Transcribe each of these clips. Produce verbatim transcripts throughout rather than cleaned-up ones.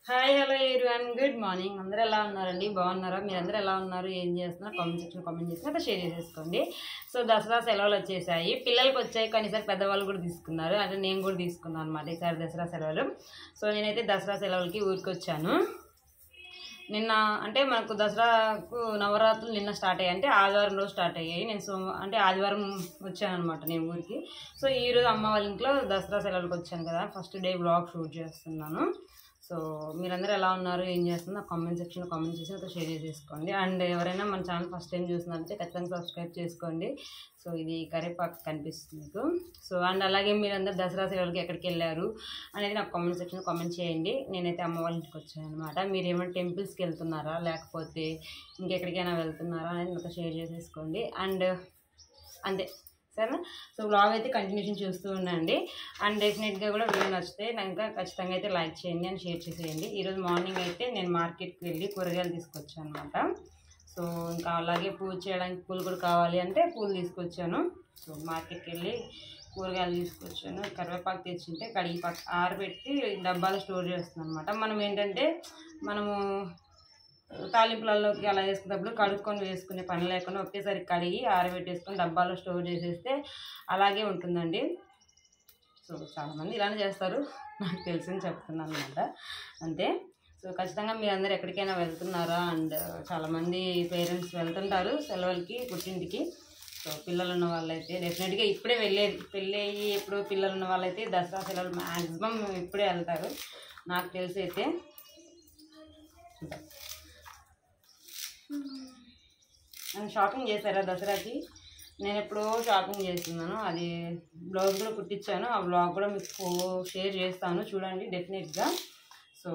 Hi hello everyone good morning. అందరూ ఎలా ఉన్నారండి? బాగున్నారా? మీరు అందరూ ఎలా ఉన్నారు? ఏం చేస్తున్నారు? కామెంట్ సెక్షన్ కామెంట్ చేసి అట్లా షేర్ చేసేసుకోండి. సో దసరా సెలవులు వచ్చేసాయి, పిల్లలకి వచ్చాయి, కనీసం పెద్దవాళ్ళు కూడా తీసుకున్నారు. అంటే నేను కూడా తీసుకున్నాను అనమాట ఈసారి దసరా సెలవులు. సో నేనైతే దసరా సెలవులకి ఊరికి వచ్చాను. నిన్న అంటే మనకు దసరాకు నవరాత్రులు నిన్న స్టార్ట్ అయ్యాయి, అంటే ఆదివారం రోజు స్టార్ట్ అయ్యాయి. నేను సో అంటే ఆదివారం వచ్చాను అనమాట నేను ఊరికి. సో ఈరోజు అమ్మ వాళ్ళ ఇంట్లో దసరా సెలవులకు వచ్చాను కదా, ఫస్ట్ డే బ్లాగ్ షూట్ చేస్తున్నాను. సో మీరందరూ ఎలా ఉన్నారు, ఏం చేస్తున్నారు నాకు కామెంట్ సెక్షన్లో కామెంట్ చేసి ఒక షేర్ చేసేసుకోండి. అండ్ ఎవరైనా మన ఛానల్ ఫస్ట్ టైం చూస్తున్నారంటే ఖచ్చితంగా సబ్స్క్రైబ్ చేసుకోండి. సో ఇది కరివేపాకు కనిపిస్తుంది మీకు. సో అండ్ అలాగే మీరందరూ దసరా సెలవులకి ఎక్కడికి వెళ్ళారు అనేది నాకు కామెంట్ సెక్షన్లో కామెంట్ చేయండి. నేనైతే అమ్మ వాళ్ళ ఇంటికి వచ్చాను అనమాట. మీరు ఏమైనా టెంపుల్స్కి వెళ్తున్నారా లేకపోతే ఇంకెక్కడికైనా వెళ్తున్నారా అనేది నాకు షేర్ చేసేసుకోండి. అండ్ అంతే సరేనా. సో బ్లాగ్ అయితే కంటిన్యూషన్ చూస్తూ ఉండండి. అండ్ డెఫినెట్గా కూడా వీడియో నచ్చితే ఇంకా ఖచ్చితంగా అయితే లైక్ చేయండి అండ్ షేర్ చేసేయండి. ఈరోజు మార్నింగ్ అయితే నేను మార్కెట్కి వెళ్ళి కూరగాయలు తీసుకొచ్చాను అనమాట. సో ఇంకా అలాగే పూజ చేయడానికి పూలు కూడా కావాలి అంటే పూలు తీసుకొచ్చాను. సో మార్కెట్కి వెళ్ళి కూరగాయలు తీసుకొచ్చాను. కరివేపాకు తెచ్చింటే కడిగి పక్క ఆరబెట్టి డబ్బాలో స్టోర్ చేస్తున్నాను అనమాట. మనం ఏంటంటే మనము తాలింపులలోకి అలా వేసుకున్నప్పుడు కడుక్కొని వేసుకునే పని లేకుండా ఒకేసారి కడిగి ఆరబెట్టేసుకొని డబ్బాలో స్టోర్ చేసేస్తే అలాగే ఉంటుందండి. సో చాలామంది ఇలానే చేస్తారు, నాకు తెలిసింది చెప్తున్నాను అనమాట. అంతే. సో ఖచ్చితంగా మీరందరూ ఎక్కడికైనా వెళ్తున్నారా? అండ్ చాలామంది పేరెంట్స్ వెళ్తుంటారు సెలవులకి పుట్టింటికి. సో పిల్లలు ఉన్న వాళ్ళైతే డెఫినెట్గా ఇప్పుడే వెళ్ళేది, పెళ్ళి అయ్యి ఎప్పుడు పిల్లలు ఉన్న వాళ్ళైతే దసరా సెలవులు మ్యాక్సిమం ఇప్పుడే వెళ్తారు నాకు తెలిసి అయితే. నేను షాపింగ్ చేశారా దసరాకి? నేను ఎప్పుడో షాపింగ్ చేస్తున్నాను, అది బ్లౌజ్ కూడా కుట్టించాను. ఆ బ్లాగ్ కూడా మీకు షేర్ చేస్తాను, చూడండి డెఫినెట్గా. సో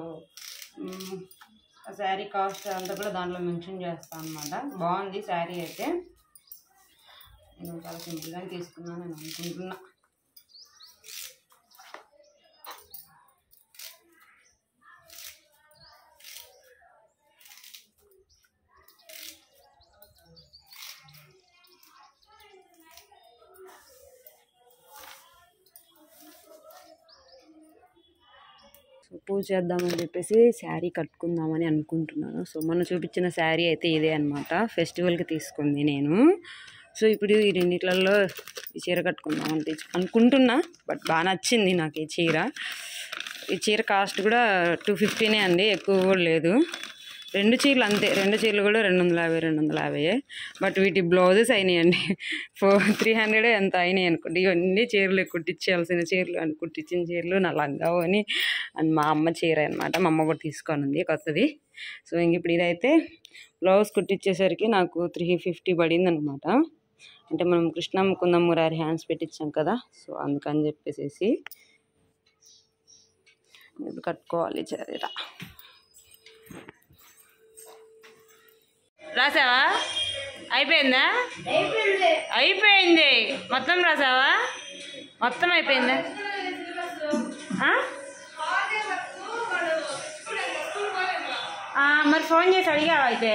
ఆ శారీ కాస్ట్ అంతా కూడా దాంట్లో మెన్షన్ చేస్తాను అనమాట. బాగుంది శారీ అయితే, నేను చాలా సింపుల్గానే తీసుకున్నాను నేను అనుకుంటున్నా. సో పూజ చేద్దామని చెప్పేసి శారీ కట్టుకుందామని అనుకుంటున్నాను. సో మొన్న చూపించిన శారీ అయితే ఇదే అనమాట, ఫెస్టివల్కి తీసుకుంది నేను. సో ఇప్పుడు ఈ రెండిట్లలో ఈ చీర కట్టుకుందామని తెచ్చు అనుకుంటున్నా. బట్ బాగా నచ్చింది నాకు ఈ చీర. ఈ చీర కాస్ట్ కూడా టూ ఫిఫ్టీనే అండి, ఎక్కువ కూడా లేదు. రెండు చీరలు అంతే, రెండు చీరలు కూడా రెండు వందల యాభై రెండు వందల యాభై బట్ వీటి బ్లౌజెస్ అయినాయండి ఫోర్ త్రీ హండ్రెడ్ ఎంత అయినాయి అనుకోండి. ఇవన్నీ చీరలు కుట్టించాల్సిన చీరలు అని కుట్టించిన చీరలు నా లంగా అని అండ్ మా అమ్మ చీర అనమాట. మా అమ్మ కూడా తీసుకొని ఉంది కొత్తది. సో ఇంక ఇప్పుడు ఇదైతే బ్లౌజ్ కుట్టించేసరికి నాకు త్రీ ఫిఫ్టీ పడింది అనమాట. అంటే మనం కృష్ణ ముకుందం మురారి హ్యాండ్స్ పెట్టించాం కదా, సో అందుకని చెప్పేసి ఇప్పుడు కట్టుకోవాలి చీర. రాసావా? అయిపోయిందా? అయిపోయింది మొత్తం. రాసావా? మొత్తం అయిపోయిందా? మరి ఫోన్ చేసి అడిగావా అయితే?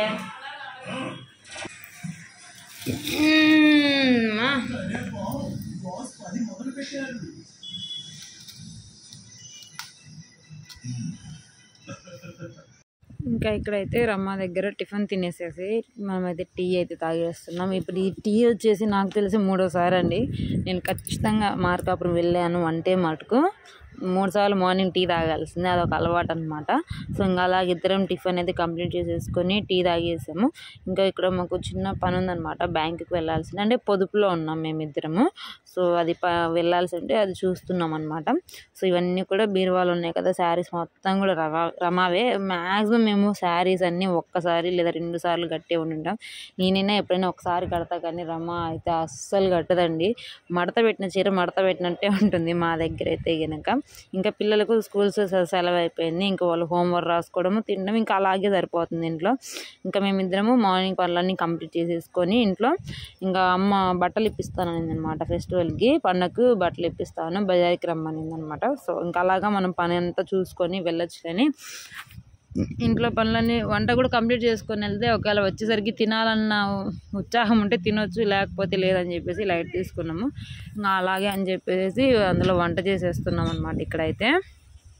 ఇంకా ఇక్కడైతే రమ్మ దగ్గర టిఫిన్ తినేసేసి మనమైతే టీ అయితే తాగేస్తున్నాం. ఇప్పుడు ఈ టీ వచ్చేసి నాకు తెలిసి మూడోసారి అండి. నేను ఖచ్చితంగా మార్కాపురం వెళ్ళాను అంటే మటుకు మూడు సార్లు మార్నింగ్ టీ తాగాల్సిందే, అదొక అలవాటు అనమాట. సో ఇంకా అలాగే ఇద్దరం టిఫిన్ అయితే కంప్లీట్ చేసేసుకొని టీ తాగేసాము. ఇంకా ఇక్కడ మాకు చిన్న పని ఉందన్నమాట, బ్యాంకుకి వెళ్ళాల్సింది, అంటే పొదుపులో ఉన్నాం మేమిద్దరము. సో అది ప వెళ్ళాల్సి ఉంటే అది చూస్తున్నాం అనమాట. సో ఇవన్నీ కూడా బీరువాలు ఉన్నాయి కదా, శారీస్ మొత్తం కూడా రవా రమావే. మ్యాక్సిమం మేము శారీస్ అన్నీ ఒక్కసారి లేదా రెండు సార్లు కట్టే ఉంటాం. నేనైనా ఎప్పుడైనా ఒకసారి కడతా, కానీ రమ అయితే అస్సలు కట్టదండి. మడత పెట్టిన చీర మడత పెట్టినట్టే ఉంటుంది మా దగ్గర అయితే కనుక. ఇంకా పిల్లలకు స్కూల్స్ సెలవు అయిపోయింది, ఇంకా వాళ్ళు హోంవర్క్ రాసుకోవడము తినడం ఇంకా అలాగే సరిపోతుంది ఇంట్లో. ఇంకా మేమిద్దరము మార్నింగ్ పనులన్నీ కంప్లీట్ చేసేసుకొని ఇంట్లో ఇంకా అమ్మ బట్టలు ఇప్పిస్తాననింది అనమాట. ఫెస్టివల్కి పండగకు బట్టలు ఇప్పిస్తాను బజార్కి రమ్మనింది అనమాట. సో ఇంకా అలాగా మనం పని అంతా చూసుకొని వెళ్ళొచ్చు. కానీ ఇంట్లో పనులన్నీ వంట కూడా కంప్లీట్ చేసుకొని వెళ్తే ఒకవేళ వచ్చేసరికి తినాలన్న ఉత్సాహం ఉంటే తినొచ్చు, లేకపోతే లేదని చెప్పేసి లైట్ తీసుకున్నాము. ఇంకా అలాగే అని చెప్పేసి అందులో వంట చేసేస్తున్నాం అనమాట ఇక్కడైతే.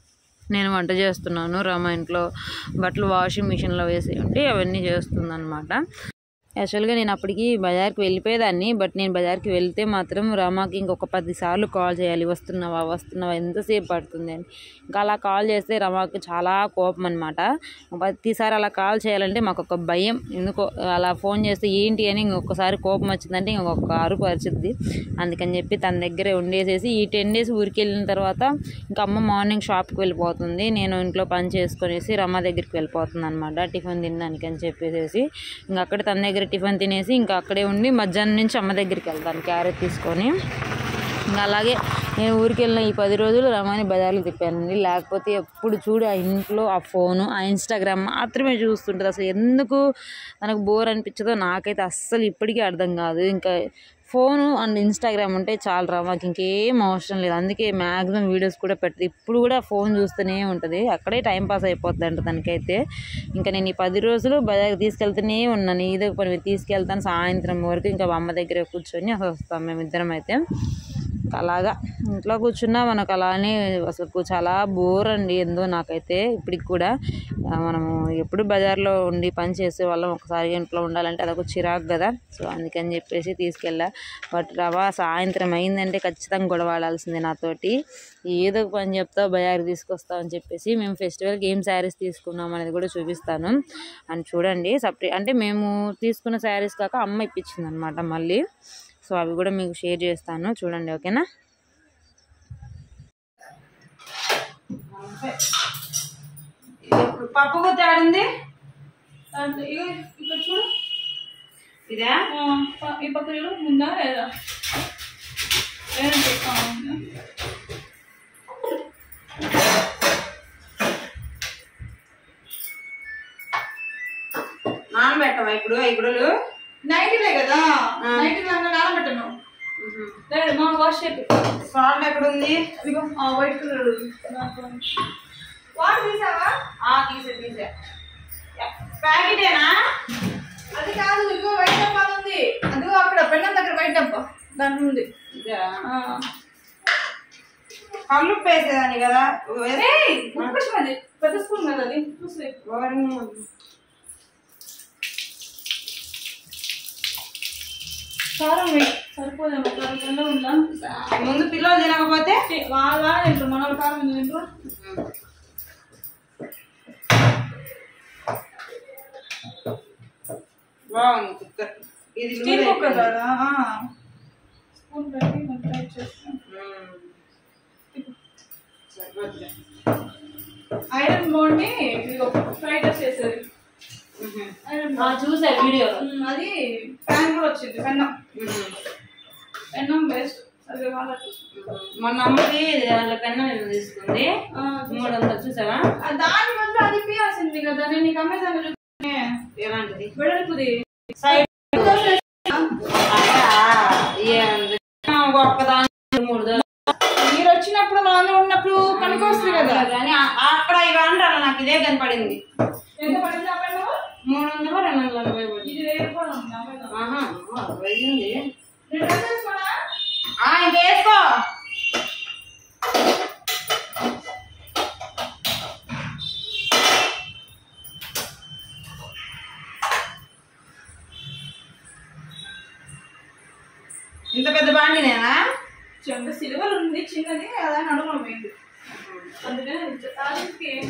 నేను వంట చేస్తున్నాను. రమ ఇంట్లో బట్టలు వాషింగ్ మిషన్లో వేసి ఉంటే అవన్నీ చేస్తుందన్నమాట. యాక్చువల్గా నేను అప్పటికి బజార్కి వెళ్ళిపోయేదాన్ని. బట్ నేను బజార్కి వెళ్తే మాత్రం రమాకి ఇంకొక పది సార్లు కాల్ చేయాలి, వస్తున్నావా వస్తున్నావా ఎంతసేపు పడుతుంది అని. ఇంకా అలా కాల్ చేస్తే రమాకి చాలా కోపం అనమాట. ప్రతిసారి అలా కాల్ చేయాలంటే మాకు ఒక భయం, ఎందుకో అలా ఫోన్ చేస్తే ఏంటి అని ఇంకొకసారి కోపం వచ్చిందంటే ఇంకొక అరుపు అరిచిద్ది. అందుకని చెప్పి తన దగ్గరే ఉండేసేసి ఈ టెన్ డేస్ ఊరికి వెళ్ళిన తర్వాత ఇంకా అమ్మ మార్నింగ్ షాప్కి వెళ్ళిపోతుంది, నేను ఇంట్లో పని చేసుకునేసి రమ దగ్గరికి వెళ్ళిపోతుంది అనమాట టిఫిన్ తినడానికి అని చెప్పేసి. ఇంకా అక్కడ తన దగ్గర టిఫిన్ తినేసి ఇంకా అక్కడే ఉండి మధ్యాహ్నం నుంచి అమ్మ దగ్గరికి వెళ్తాను క్యారెట్ తీసుకొని. ఇంకా అలాగే నేను ఊరికి వెళ్ళిన ఈ పది రోజులు రమాని బజార్లో తిప్పానండి. లేకపోతే ఎప్పుడు చూడు ఆ ఇంట్లో ఆ ఫోను ఆ ఇన్స్టాగ్రామ్ మాత్రమే చూస్తుంటుంది. అసలు ఎందుకు తనకు బోర్ అనిపించదో నాకైతే అస్సలు ఇప్పటికీ అర్థం కాదు. ఇంకా ఫోను అండ్ ఇన్స్టాగ్రామ్ ఉంటే చాలు రమాకి, ఇంకేం అవసరం లేదు. అందుకే మ్యాక్సిమం వీడియోస్ కూడా పెట్టదు. ఇప్పుడు కూడా ఫోన్ చూస్తూనే ఉంటుంది, అక్కడే టైంపాస్ అయిపోతుంది అంట తనకైతే. ఇంకా నేను ఈ పది రోజులు బజార్కి తీసుకెళ్తూనే ఉన్నాను, ఏదో పని తీసుకెళ్తాను సాయంత్రం వరకు. ఇంకా అమ్మ దగ్గర కూర్చొని అసలు వస్తాం మేమిద్దరం అయితే. అలాగా ఇంట్లో కూర్చున్నా మనకు అలానే అసలు చాలా బోర్ అండి ఏందో నాకైతే ఇప్పటికి కూడా. మనము ఎప్పుడు బజార్లో ఉండి పని చేసే వాళ్ళం, ఒకసారి ఇంట్లో ఉండాలంటే అదొక చిరాకు కదా. సో అందుకని చెప్పేసి తీసుకెళ్ళా. బట్ రవా సాయంత్రం అయిందంటే ఖచ్చితంగా గొడవాడాల్సిందే నాతోటి. ఏదో పని చెప్తావు బజార్కి తీసుకొస్తావు అని చెప్పేసి. మేము ఫెస్టివల్కి ఏం శారీస్ తీసుకున్నాం అనేది కూడా చూపిస్తాను. అని చూడండి సపరేట్, అంటే మేము తీసుకున్న శారీస్ కాక అమ్మ ఇప్పించింది అనమాట మళ్ళీ. సో అవి కూడా మీకు షేర్ చేస్తాను చూడండి, ఓకేనా. పప్పు గుత్తి ఆడింది ఇక్కడ చూడు, ఇదే ఈ పక్క చూడు ముందా లేదా నానబెట్టవా ఇప్పుడు ఇప్పుడు నైట్లే కదా, నైట్ నానబెట్టను. మా వాష్ సాల్ట్ ఎక్కడ ఉంది, వైట్ కలర్ వాటర్ తీసావా? తీసే తీసా ప్యాకెటేనా? అది కాదు, ఇదిగో వైట్ డబ్బా ఉంది, అదిగో అక్కడ పెళ్ళం దగ్గర వైట్ డబ్బా దాంట్లో ఉంది. కళ్ళు వేసేదాన్ని కదా, పెద్ద స్పూన్ కదా అది చూసే. కారం సరిపోదేమో, కారం ఉందా? ముందు పిల్లలు తినకపోతే వాళ్ళ తింటారు, మన కారం తింటారు. బాగుంది కుక్కర్, ఇది స్టీల్ కుక్కర్ కదా. స్పూన్ పెట్టి ట్రై చేస్తాం. ఐరన్ బాగుండి ఫ్రైడ్ రైస్ చేసేది చూసా వీడియో. అది ప్యాన్ కూడా వచ్చింది, పెన్నం పెన్నం బెస్ట్. అదే వాళ్ళకి మొన్న అమ్మది దాంట్లో పెన్నం ఏదో తీసుకుంది మూడు వందలు చూసావా? దాని బదులు అది ఇప్పించాల్సింది కదా. నేను నీకు అమెజాన్ చూస్తే ఎలాంటిది వెడల్పుది ఒక్కదాని మూడు మీరు వచ్చినప్పుడు మా అందరూ ఉన్నప్పుడు పనికొస్తుంది కదా. కానీ అక్కడ ఇవి అంటారు, నాకు ఇదే కనపడింది. ఎంత పడింది? మూడు వందలు రెండు వందల నలభై పడింది. వెయ్యింది ఇంకేసుకో. ఇంత పెద్ద బాండినేనా? చెంబ సిల్వర్ ఉంది చిన్నది, అలా నడుమ పోయింది. అందుకని ఏం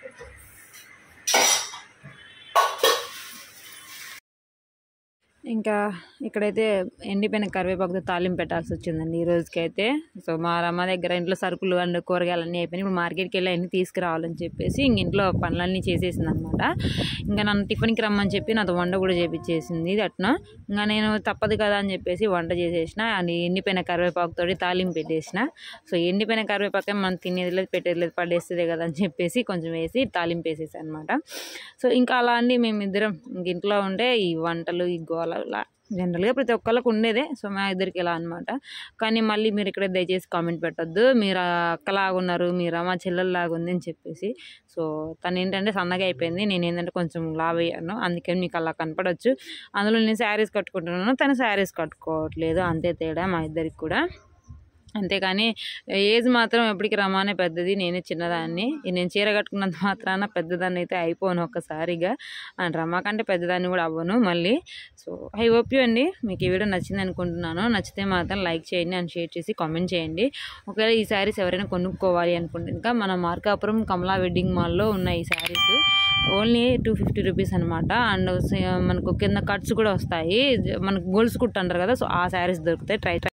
ఇంకా ఇక్కడైతే ఎండిపోయిన కరివేపాకుతో తాలింపు పెట్టాల్సి వచ్చిందండి ఈ రోజుకైతే. సో మా రమ్మ దగ్గర ఇంట్లో సరుకులు అండ్ కూరగాయలు అన్నీ అయిపోయినాయి. ఇప్పుడు మార్కెట్కి వెళ్ళి అన్నీ తీసుకురావాలని చెప్పేసి ఇంక ఇంట్లో పనులన్నీ చేసేసింది అనమాట. ఇంకా నన్ను టిఫిన్కి రమ్మని చెప్పి నాతో వంట కూడా చేపించేసింది అట్లా. ఇంకా నేను తప్పదు కదా అని చెప్పేసి వంట చేసేసిన, అండ్ ఎండిపోయిన కరివేపాకుతో తాలింపు పెట్టేసిన. సో ఎండిపోయిన కరివేపాకే మనం తినేది లేదు పెట్టేది లేదు, పడేస్తుంది కదా అని చెప్పేసి కొంచెం వేసి తాలింపు వేసేసి అనమాట. సో ఇంకా అలా అండి మేమిద్దరం ఇంక ఇంట్లో ఉంటే ఈ వంటలు ఈ గోల జనరల్గా ప్రతి ఒక్కళ్ళకు ఉండేదే. సో మా ఇద్దరికి ఇలా అనమాట. కానీ మళ్ళీ మీరు ఇక్కడ దయచేసి కామెంట్ పెట్టద్దు మీరు అక్కలాగా ఉన్నారు, మీరు అమ్మ చెల్లెల్లాగా ఉంది అని చెప్పేసి. సో తను ఏంటంటే సన్నగా అయిపోయింది, నేను ఏంటంటే కొంచెం లావ్ అయ్యాను, అందుకని మీకు అలా కనపడవచ్చు. అందులో నేను శారీస్ కట్టుకుంటున్నాను, తను శారీస్ కట్టుకోవట్లేదు, అంతే తేడా మా ఇద్దరికి కూడా. అంతేకాని ఏజ్ మాత్రం ఎప్పటికి రమానే పెద్దది, నేనే చిన్నదాన్ని. నేను చీర కట్టుకున్నంత మాత్రాన పెద్దదాన్ని అయితే అయిపోను ఒక్కసారిగా, అండ్ రమా కంటే పెద్దదాన్ని కూడా అవ్వను మళ్ళీ. సో ఐ హోప్ యూ అండి మీకు ఈ వీడియో నచ్చింది అనుకుంటున్నాను. నచ్చితే మాత్రం లైక్ చేయండి అండ్ షేర్ చేసి కామెంట్ చేయండి. ఒకవేళ ఈ శారీస్ ఎవరైనా కొనుక్కోవాలి అనుకుంటే ఇంకా మన మార్కాపురం కమలా వెడ్డింగ్ మాల్లో ఉన్నాయి ఈ saris. Only two fifty rupees అనమాట. అండ్ మనకు కింద కట్స్ కూడా వస్తాయి, మనకు గొలుసు కుట్టు అంటారు కదా, సో ఆ శారీస్ దొరుకుతాయి. ట్రై